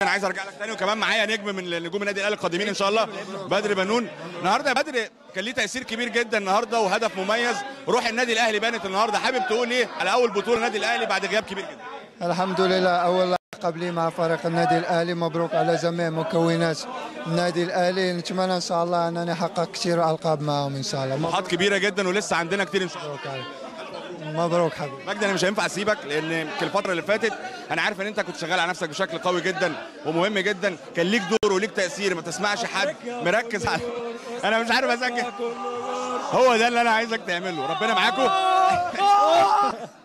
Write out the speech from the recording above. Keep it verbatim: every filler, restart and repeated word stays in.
انا عايز ارجع لك تاني، وكمان معايا نجم من نجوم النادي الاهلي القادمين ان شاء الله، بدر بنون. النهارده يا بدر كان ليه تاثير كبير جدا النهارده وهدف مميز، روح النادي الاهلي بانت النهارده، حابب تقول ايه على اول بطوله النادي الاهلي بعد غياب كبير جدا؟ الحمد لله، اول لقب لي مع فريق النادي الاهلي، مبروك على جميع مكونات النادي الاهلي، نتمنى ان شاء الله انني احقق كثير القاب معهم ان شاء الله. طموحات كبيره جدا ولسه عندنا كتير ان شاء الله. مبروك عليك. مبروك حبيبي. مجدي انا مش هينفع اسيبك، لان في الفتره اللي فاتت انا عارف ان انت كنت شغال على نفسك بشكل قوي جدا ومهم جدا، كان ليك دور وليك تاثير، ما تسمعش حد مركز على انا مش عارف اسجل. هو ده اللي انا عايزك تعمله، ربنا معاكم.